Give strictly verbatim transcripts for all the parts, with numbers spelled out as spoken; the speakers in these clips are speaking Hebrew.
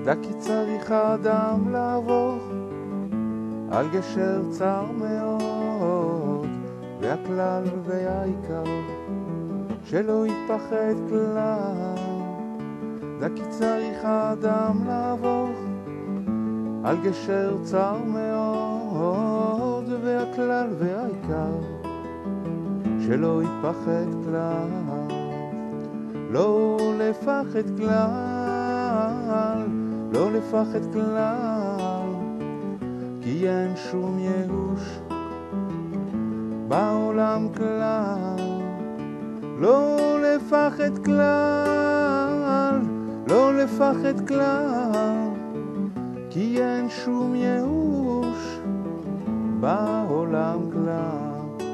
כי צריך האדם לעבור על גשר צר מאוד, והכלל והעיקר שלא יתפחד כלל. כי צריך האדם לעבור על גשר צר מאוד, והכלל והעיקר שלא יתפחד כלל. לא לפחד כלל, לא לפחד כלל, כי אין שום ייאוש בעולם כלל. לא לפחד כלל, לא לפחד כלל, כי אין שום ייאוש בעולם כלל.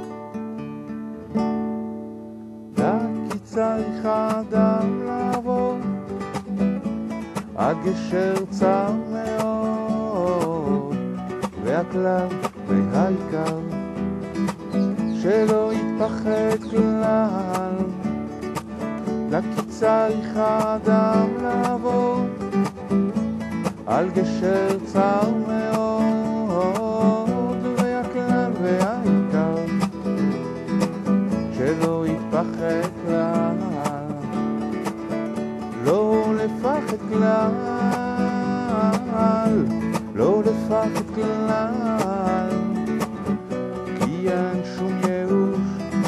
כי צריך האדם לעבור עד גשר צר מאוד, והכלל והעיקר שלא יתפחד כלל. כי צריך האדם לעבור על גשר צר מאוד, והכלל והעיקר שלא יתפחד כלל. לא לפחד כלל, לא לפחד כלל, כי אין שום ייאוש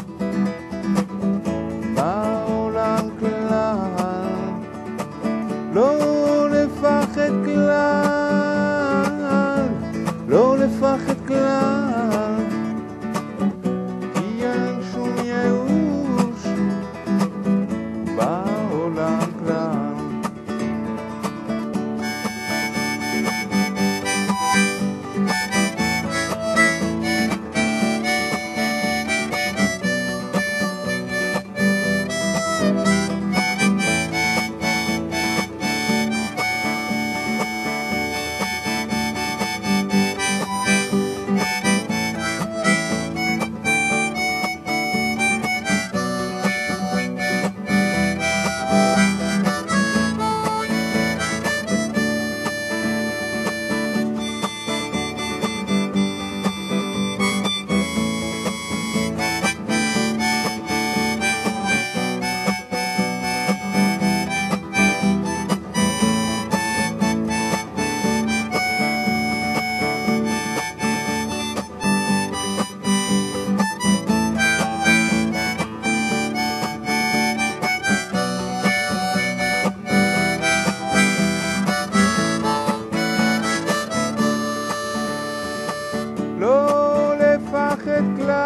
בעולם כלל. לא לפחד כלל, לא לפחד כלל, כי אין שום ייאוש בעולם כלל. לא לפחד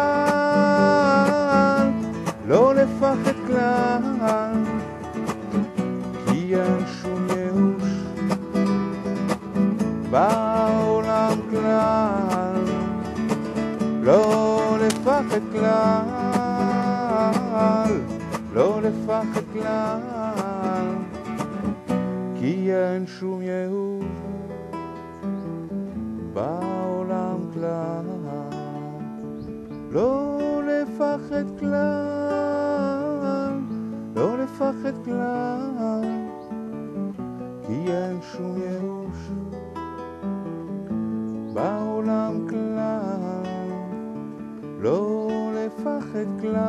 כלל, לא לפחד כלל, כי אין שום ייאוש בעולם כלל. לא לפחד כלל, לא לפחד כלל, כי אין שום ייאוש בעולם כלל. לא לפחד כלל, לא לפחד כלל, כי אין שום ייאוש בעולם כלל. לא לפחד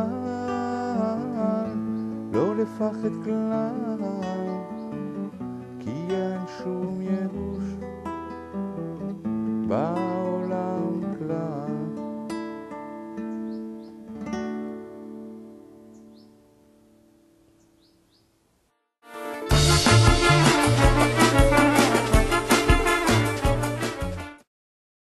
כלל, לא לפחד כלל, כי אין שום ייאוש בעולם